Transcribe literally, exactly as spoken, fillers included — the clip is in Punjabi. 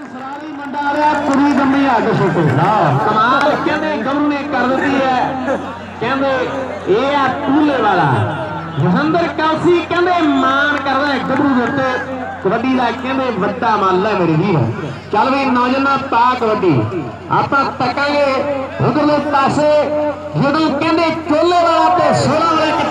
ਸਰਾਲੀ ਮੰਡਾ ਆ ਰਿਹਾ ਕੁੜੀ ਗੰਮੀ ਹੱਡ ਛੋਟੇ ਕਮਾਲ ਕਹਿੰਦੇ ਗੱਭਰੂ ਨੇ ਕਰ ਦਿੱਤੀ ਹੈ। ਕਹਿੰਦੇ ਇਹ ਆ ਟੂਲੇ ਵਾਲਾ ਜਹੰਦਰ ਕਾਲਸੀ ਕਹਿੰਦੇ ਮਾਣ ਕਰਦਾ ਹੈ ਗੱਭਰੂ ਦੇ ਉੱਤੇ। ਕਬੱਡੀ ਦਾ ਕਹਿੰਦੇ ਵੱਡਾ ਮੱਲ ਹੈ ਮੇਰੇ ਵੀਰ। ਚੱਲ ਵੀ ਨੌਜਵਾਨਾਂ ਪਾ ਕਬੱਡੀ ਆਪਾਂ ਤੱਕਾਂਗੇ ਉਧਰਲੇ ਪਾਸੇ ਜਦੋਂ ਕਹਿੰਦੇ ਚੋਲੇ ਵਾਲਾ ਤੇ ਸੋਲਾ ਵਾਲਾ